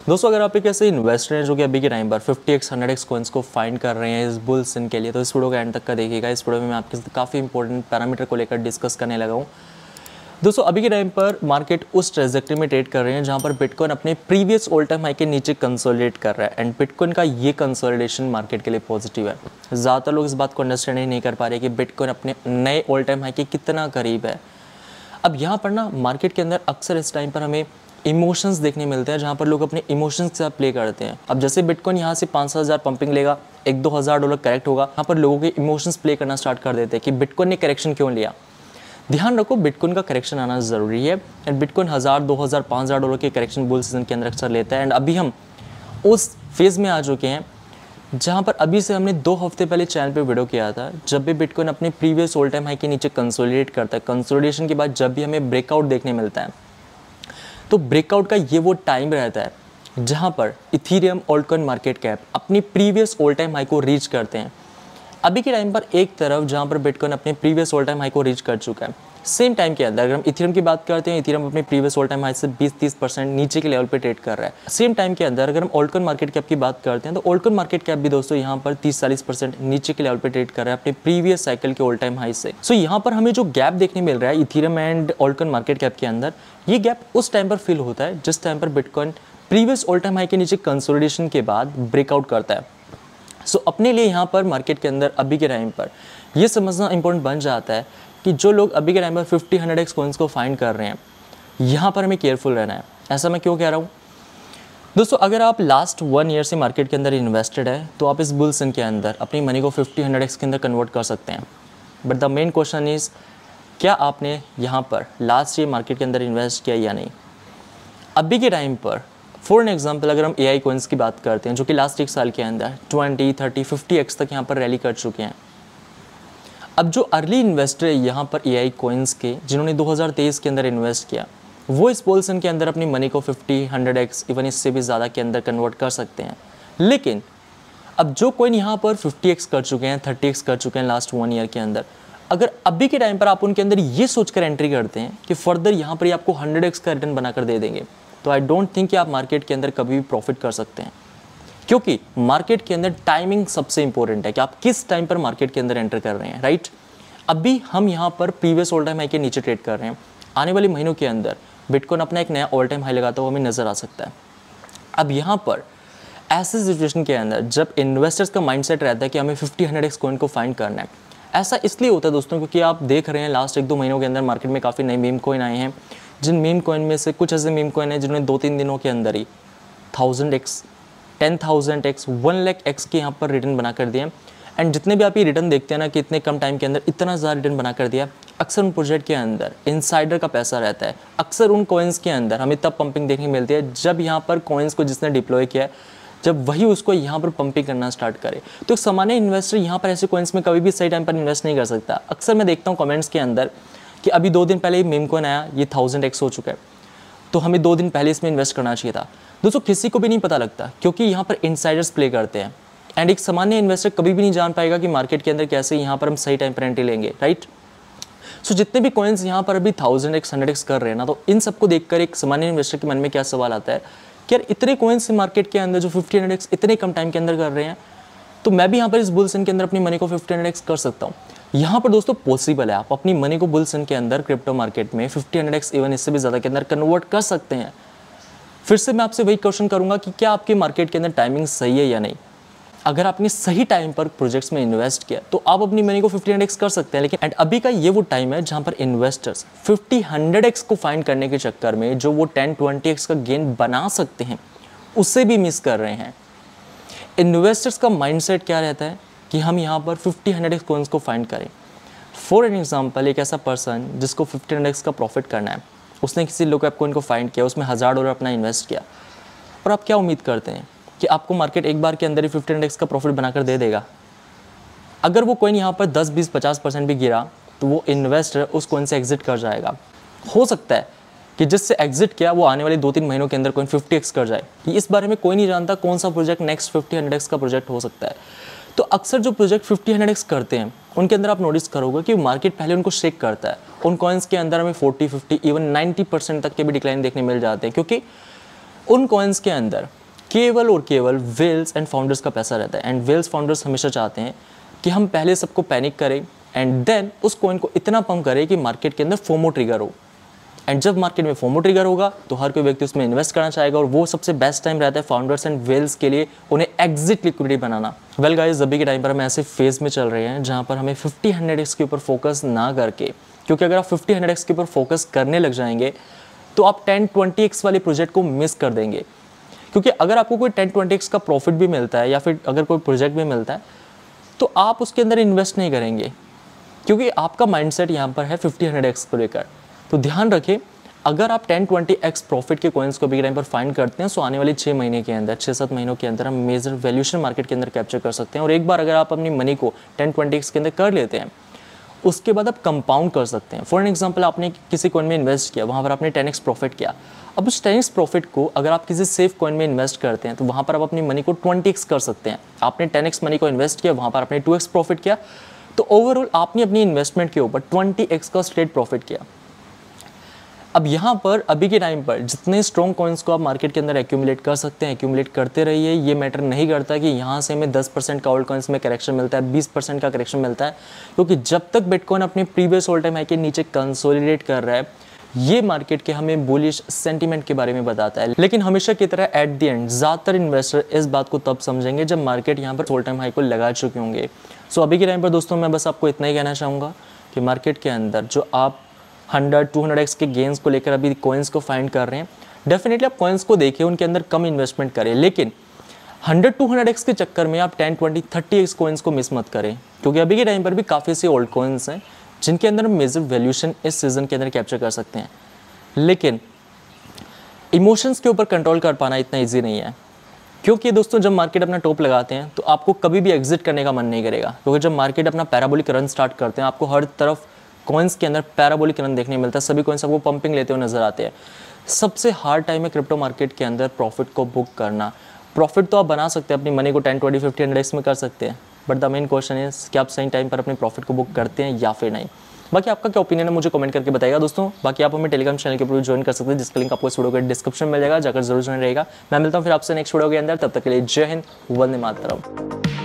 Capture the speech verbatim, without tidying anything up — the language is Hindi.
दोस्तों अगर आप एक ऐसे इन्वेस्टर हैं जो कि अभी के टाइम पर fifty x hundred x coins को फाइंड कर रहे हैं इस बुल सिन के लिए, तो इस वीडियो का एंड तक का देखिएगा। इस वीडियो में मैं आपके साथ काफ़ी इंपॉर्टेंट पैरामीटर को लेकर डिस्कस करने लगा हूँ। दोस्तों अभी के टाइम पर मार्केट उस ट्रेजेक्टरी में ट्रेड कर रहे हैं जहाँ पर बिटकॉइन अपने प्रीवियस ऑल टाइम हाई के नीचे कंसोलिडेट कर रहा है एंड बिटकॉइन का ये कंसोलिडेशन मार्केट के लिए पॉजिटिव है। ज़्यादातर लोग इस बात को अंडरस्टैंड ही नहीं कर पा रहे कि बिटकॉइन अपने नए ऑल टाइम हाई के कितना करीब है। अब यहाँ पर ना मार्केट के अंदर अक्सर इस टाइम पर हमें इमोशंस देखने मिलते हैं जहाँ पर लोग अपने इमोशंस के साथ प्ले करते हैं। अब जैसे बिटकॉइन यहाँ से पाँच सात हज़ार पंपिंग लेगा, एक दो हज़ार डॉलर करेक्ट होगा, यहाँ पर लोगों के इमोशंस प्ले करना स्टार्ट कर देते हैं कि बिटकॉइन ने करेक्शन क्यों लिया। ध्यान रखो बिटकॉइन का करेक्शन आना ज़रूरी है एंड बिटकॉइन हज़ार दो हज़ार पाँच हज़ार डॉलर के करेक्शन बुल सीजन के अंदर अक्सर लेता है। एंड अभी हम उस फेज़ में आ चुके हैं जहाँ पर अभी से हमने दो हफ्ते पहले चैनल पे वीडियो किया था, जब भी बिटकॉइन अपने प्रीवियस ऑल टाइम हाई के नीचे कंसोलिडेट करता है, कंसोलिडेशन के बाद जब भी हमें ब्रेकआउट देखने मिलता है, तो ब्रेकआउट का ये वो टाइम रहता है जहाँ पर इथीरियम ऑल्टकॉइन मार्केट कैप अपनी प्रीवियस ऑल टाइम हाई को रीच करते हैं। अभी के टाइम पर एक तरफ जहाँ पर बिटकॉइन अपने प्रीवियस ऑल टाइम हाई को रीच कर चुका है, सेम टाइम के अंदर अगर हम इथीरियम की बात करते हैं, इथीरियम अपने प्रीवियस ऑल टाइम हाई से बीस तीस परसेंट नीचे के लेवल पे ट्रेड कर रहा है। सेम टाइम के अंदर अगर हम ऑल्टकॉइन मार्केट कैप की बात करते हैं तो ऑल्टकॉइन मार्केट कैप भी दोस्तों यहाँ पर तीस चालीस परसेंट नीचे के लेवल पे ट्रेड कर रहा है अपने प्रीवियस साइकिल के ऑल टाइम हाई से। सो so, यहाँ पर हमें जो गैप देखने मिल रहा है Ethereum and altcoin market cap के अंदर, ये गैप उस टाइम पर फिल होता है जिस टाइम पर bitcoin previous all time high के नीचे कंसोलिडेशन के बाद ब्रेकआउट करता है। सो so, अपने लिए यहाँ पर मार्केट के अंदर अभी के टाइम पर ये समझना इंपॉर्टेंट बन जाता है कि जो लोग अभी के टाइम पर फिफ्टी हंड्रेड एक्स कॉइन्स को फाइंड कर रहे हैं, यहाँ पर हमें केयरफुल रहना है। ऐसा मैं क्यों कह रहा हूँ दोस्तों, अगर आप लास्ट वन ईयर से मार्केट के अंदर इन्वेस्टेड है तो आप इस बुल सिन के अंदर अपनी मनी को फिफ्टी हंड्रेड एक्स के अंदर कन्वर्ट कर सकते हैं। But the main question is, क्या आपने यहाँ पर लास्ट ईयर मार्केट के अंदर इन्वेस्ट किया या नहीं। अभी के टाइम पर फॉर एन एग्जाम्पल अगर हम ए आई कॉइन्स की बात करते हैं जो कि लास्ट एक साल के अंदर ट्वेंटी थर्टी फिफ्टी एक्स तक यहाँ पर रैली कर चुके हैं। अब जो अर्ली इन्वेस्टर है यहाँ पर ए आई कॉइन्स के, जिन्होंने दो हज़ार तेईस के अंदर इन्वेस्ट किया, वो इस बुल सिन के अंदर अपनी मनी को फिफ्टी हंड्रेड एक्स इवन इससे भी ज़्यादा के अंदर कन्वर्ट कर सकते हैं। लेकिन अब जो कॉइन यहाँ पर फिफ्टी एक्स कर चुके हैं, थर्टी एक्स कर चुके हैं लास्ट वन ईयर के अंदर, अगर अभी के टाइम पर आप उनके अंदर ये सोचकर एंट्री करते हैं कि फर्दर यहाँ पर ये आपको हंड्रेड एक्स का रिटर्न बनाकर दे देंगे, तो आई डोंट थिंक कि आप मार्केट के अंदर कभी भी प्रॉफिट कर सकते हैं। क्योंकि मार्केट के अंदर टाइमिंग सबसे इंपॉर्टेंट है कि आप किस टाइम पर मार्केट के अंदर एंटर कर रहे हैं, राइट। अभी हम यहाँ पर प्रीवियस ऑल टाइम हाई के नीचे ट्रेड कर रहे हैं, आने वाले महीनों के अंदर बिटकॉइन अपना एक नया ऑल टाइम हाई लगाता हुआ हमें नजर आ सकता है। अब यहाँ पर ऐसे सिचुएशन के अंदर जब इन्वेस्टर्स का माइंडसेट रहता है कि हमें फिफ्टी हंड्रेड एक्स कॉइन को फाइंड करना है, ऐसा इसलिए होता है दोस्तों क्योंकि आप देख रहे हैं लास्ट एक दो महीनों के अंदर मार्केट में काफ़ी नए मीम कॉइन आए हैं, जिन मीम कॉइन में से कुछ ऐसे मीम कॉइन हैं जिन्होंने दो तीन दिनों के अंदर ही thousand X ten thousand X one lakh X के यहाँ पर रिटर्न बना कर दिए। एंड जितने भी आप ये रिटर्न देखते हैं ना कि इतने कम टाइम के अंदर इतना ज़्यादा रिटर्न बना कर दिया, अक्सर उन प्रोजेक्ट के अंदर इनसाइडर का पैसा रहता है। अक्सर उन कॉइन्स के अंदर हमें तब पंपिंग देखने मिलती है जब यहाँ पर कॉइन्स को जिसने डिप्लॉय किया है, जब वही उसको यहाँ पर पंपिंग करना स्टार्ट करे। तो एक सामान्य इन्वेस्टर यहाँ पर ऐसे कॉइन्स में कभी भी सही टाइम पर इन्वेस्ट नहीं कर सकता। अक्सर मैं देखता हूँ कमेंट्स के अंदर कि अभी दो दिन पहले मीम कॉइन आया, ये थाउजेंड एक्स हो चुका है, तो हमें दो दिन पहले इसमें इन्वेस्ट करना चाहिए था। दोस्तों किसी को भी नहीं पता लगता क्योंकि यहाँ पर इनसाइडर्स प्ले करते हैं एंड एक सामान्य इन्वेस्टर कभी भी नहीं जान पाएगा कि मार्केट के अंदर कैसे यहाँ पर हम सही टाइम पर एंट्री लेंगे, राइट। सो so, जितने भी कॉइन्स यहाँ पर अभी थाउजेंड एक्स हंड्रेड एक्स कर रहे हैं ना, तो इन सबको देखकर एक सामान्य इन्वेस्टर के मन में क्या सवाल आता है कि यार इतने कॉइन्स मार्केट के अंदर जो फिफ्टी हंड्रेड एक्स इतने कम टाइम के अंदर कर रहे हैं, तो मैं भी यहाँ पर इस बुल सिन के अंदर अपनी मनी को फिफ्टी हंड्रेड एक्स कर सकता हूँ। यहाँ पर दोस्तों पॉसिबल है, आप अपनी मनी को बुल सिन के अंदर क्रिप्टो मार्केट में फिफ्टी हंड्रेड एक्स इवन इससे भी ज़्यादा के अंदर कन्वर्ट कर सकते हैं। फिर से मैं आपसे वही क्वेश्चन करूंगा कि क्या आपके मार्केट के अंदर टाइमिंग सही है या नहीं। अगर आपने सही टाइम पर प्रोजेक्ट्स में इन्वेस्ट किया तो आप अपनी मनी को फिफ्टी हंड्रेड एक्स कर सकते हैं। लेकिन एंड अभी का ये वो टाइम है जहां पर इन्वेस्टर्स फिफ्टी हंड्रेड एक्स को फाइंड करने के चक्कर में जो वो टेन ट्वेंटी एक्स का गेन बना सकते हैं उससे भी मिस कर रहे हैं। इन्वेस्टर्स का माइंडसेट क्या रहता है कि हम यहाँ पर फिफ्टी हंड्रेड एक्स कॉइन्स को फाइंड करें। फॉर एन एग्जाम्पल एक ऐसा पर्सन जिसको फिफ्टी हंड्रेड एक्स का प्रॉफिट करना है, उसने किसी लो कैप कॉइन को फाइंड किया, उसमें हज़ार डॉलर अपना इन्वेस्ट किया, और आप क्या उम्मीद करते हैं कि आपको मार्केट एक बार के अंदर ही फिफ्टी हंड्रेड एक्स का प्रॉफिट बनाकर दे देगा। अगर वो कॉइन यहाँ पर दस बीस पचास परसेंट भी गिरा तो वो इन्वेस्टर उस कॉइन से एग्जिट कर जाएगा। हो सकता है कि जिससे एग्जिट किया वो आने वाले दो तीन महीनों के अंदर कॉइन फिफ्टी एक्स कर जाए। इस बारे में कोई नहीं जानता कौन सा project next fifty hundred X का प्रोजेक्ट हो सकता है। तो अक्सर जो प्रोजेक्ट फिफ्टी हंड्रेड एक्स करते हैं उनके अंदर आप नोटिस करोगे कि मार्केट पहले उनको शेक करता है। उन कॉइन्स के अंदर हमें forty fifty even ninety percent तक के भी डिक्लाइन देखने मिल जाते हैं, क्योंकि उन कॉइन्स के अंदर केवल और केवल वेल्स एंड फाउंडर्स का पैसा रहता है। एंड वेल्स फाउंडर्स हमेशा चाहते हैं कि हम पहले सबको पैनिक करें एंड देन उस कॉइन को इतना पंप करें कि मार्केट के अंदर फोमो ट्रिगर हो। एंड जब मार्केट में फोमो ट्रिगर होगा तो हर कोई व्यक्ति उसमें इन्वेस्ट करना चाहेगा और वो सबसे बेस्ट टाइम रहता है फाउंडर्स एंड वेल्स के लिए उन्हें एग्जिट लिक्विडिटी बनाना। वेल गाइस, अभी के टाइम पर हम ऐसे फेज में चल रहे हैं जहाँ पर हमें फिफ्टी हंड्रेड एक्स के ऊपर फोकस ना करके, क्योंकि अगर आप फिफ्टी हंड्रेड एक्स के ऊपर फोकस करने लग जाएंगे तो आप टेन ट्वेंटी एक्स वाले प्रोजेक्ट को मिस कर देंगे। क्योंकि अगर आपको कोई टेन ट्वेंटी एक्स का प्रॉफिट भी मिलता है या फिर अगर कोई प्रोजेक्ट भी मिलता है तो आप उसके अंदर इन्वेस्ट नहीं करेंगे, क्योंकि आपका माइंडसेट यहाँ पर है फिफ्टी हंड्रेड एक्स को लेकर। तो ध्यान रखें, अगर आप टेन ट्वेंटी एक्स प्रॉफिट के कॉइन्स को बिग टाइम पर फाइंड करते हैं तो आने वाले छः महीने के अंदर, छः सात महीनों के अंदर हम मेजर वैल्यूएशन मार्केट के अंदर कैप्चर कर सकते हैं। और एक बार अगर आप अपनी मनी को टेन ट्वेंटी एक्स के अंदर कर लेते हैं उसके बाद आप कंपाउंड कर सकते हैं। फॉर एग्जांपल, आपने किसी कॉइन में इन्वेस्ट किया, वहाँ पर आपने टेन एक्स प्रॉफिट किया। अब उस टेन एक्स प्रॉफिट को अगर आप किसी सेफ कॉइन में इन्वेस्ट करते हैं तो वहाँ पर आप अपनी मनी को ट्वेंटी एक्स कर सकते हैं। आपने टेन एक्स मनी को इन्वेस्ट किया, वहाँ पर आपने टू एक्स प्रॉफिट किया, तो ओवरऑल आपने अपनी इन्वेस्टमेंट के ऊपर ट्वेंटी एक्स का स्ट्रेट प्रॉफिट किया। अब यहाँ पर अभी के टाइम पर जितने स्ट्रॉन्ग कॉइन्स को आप मार्केट के अंदर एक्यूमुलेट कर सकते हैं, एक्यूमुलेट करते रहिए। ये मैटर नहीं करता कि यहाँ से हमें दस परसेंट का ओल्ड कॉइन्स में करेक्शन मिलता है, बीस परसेंट का करेक्शन मिलता है, क्योंकि जब तक बिटकॉइन अपने प्रीवियस ऑल टाइम हाई के नीचे कंसोलिडेट कर रहा है, ये मार्केट के हमें बुलिश सेंटीमेंट के बारे में बताता है। लेकिन हमेशा की तरह एट द एंड ज़्यादातर इन्वेस्टर इस बात को तब समझेंगे जब मार्केट यहाँ पर ऑल टाइम हाई को लगा चुके होंगे। सो अभी के टाइम पर दोस्तों मैं बस आपको इतना ही कहना चाहूँगा कि मार्केट के अंदर जो आप हंड्रेड टू हंड्रेड एक्स के गेंस को लेकर अभी कॉइन्स को फाइंड कर रहे हैं, डेफिनेटली आप कॉइन्स को देखिए, उनके अंदर कम इन्वेस्टमेंट करें, लेकिन हंड्रेड टू हंड्रेड एक्स के चक्कर में आप ten twenty thirty X coins को मिस मत करें। क्योंकि अभी के टाइम पर भी काफ़ी से ओल्ड कॉइन्स हैं जिनके अंदर मेजर वैल्यूएशन इस सीजन के अंदर कैप्चर कर सकते हैं, लेकिन इमोशंस के ऊपर कंट्रोल कर पाना इतना ईजी नहीं है। क्योंकि दोस्तों जब मार्केट अपना टॉप लगाते हैं तो आपको कभी भी एग्जिट करने का मन नहीं करेगा, क्योंकि जब मार्केट अपना पैराबोलिक रन स्टार्ट करते हैं आपको हर तरफ कॉइन्स के अंदर पैराबोलिक रन देखने मिलता है, सभी कॉइन्स आपको पंपिंग लेते हुए नजर आते हैं। सबसे हार्ड टाइम है क्रिप्टो मार्केट के अंदर प्रॉफिट को बुक करना। प्रॉफिट तो आप बना सकते हैं, अपनी मनी को ten twenty fifty hundred X में कर सकते हैं, but the main question is कि आप सही टाइम पर अपने प्रॉफिट को बुक करते हैं या फिर नहीं। बाकी आपका क्या ओपिनियन है मुझे कमेंट करके बताइएगा दोस्तों। बाकी आप हमें टेलीग्राम चैनल के ऊपर ज्वाइन कर सकते हैं, जिसका लिंक आपको इस वीडियो के डिस्क्रिप्शन में मिल जाएगा, जाकर जरूर ज्वाइन रहेगा। मैं मिलता हूँ फिर आपसे नेक्स्ट वीडियो के अंदर, तब तक के लिए जय हिंद, वंदे मातरम।